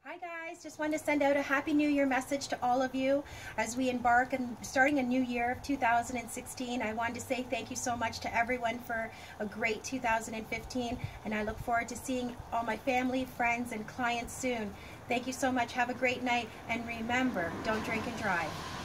Hi guys, just wanted to send out a Happy New Year message to all of you as we embark on starting a new year of 2016. I wanted to say thank you so much to everyone for a great 2015, and I look forward to seeing all my family, friends, and clients soon. Thank you so much. Have a great night, and remember, don't drink and drive.